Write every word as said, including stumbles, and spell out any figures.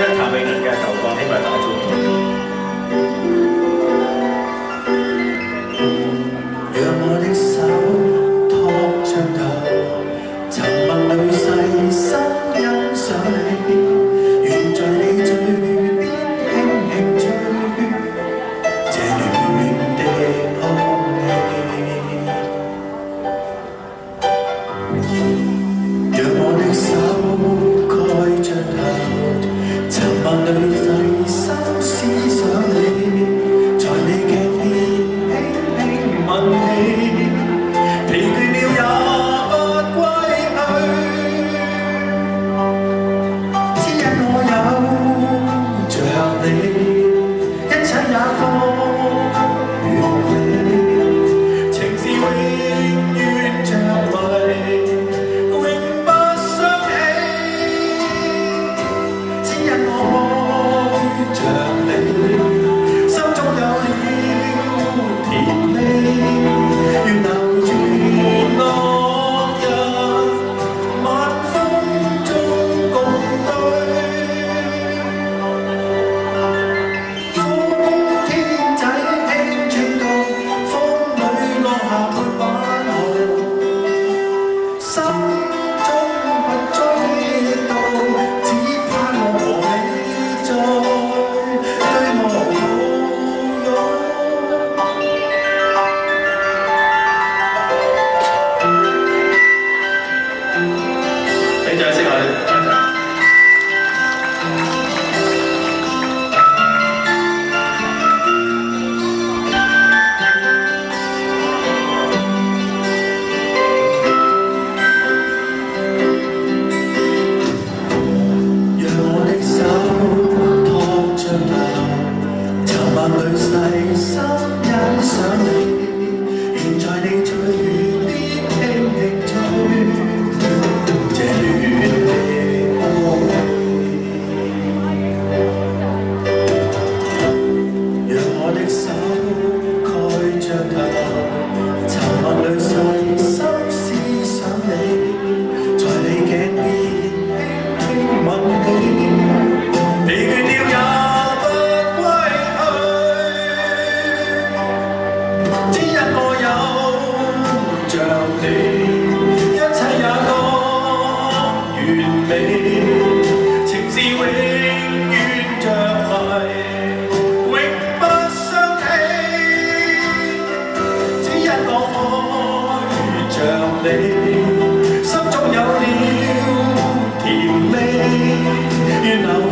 譚詠麟嘅舊歌，希望大家中意。 讓我的手托着頭，沉默裏細心欣賞你，願在你嘴邊輕輕吹這暖的空氣。讓我的手蓋着頭，沉默裏細心思想你，在你頸邊輕輕吻你，疲倦了也不歸去，只因我有着你，一切也覺完美，情是永遠着迷，永不相棄，只因我愛着你，心中有了甜味，願留住落日，晚風中共對。風天仔輕轉動，風裏落下沒版號，心中不再激動，只盼望和你再對望抱擁。俾掌聲我哋。讓我的手托着頭，沉默裏細心欣賞你，願在你嘴邊輕輕吹這暖的空氣。讓我的手蓋着頭，沉默裏細心思想你，在你頸邊輕輕吻你，疲倦了也不歸去，只因我有着你，一切也覺完美，情是永遠着迷，永不相棄，只因我愛着你，心中有了甜味，願留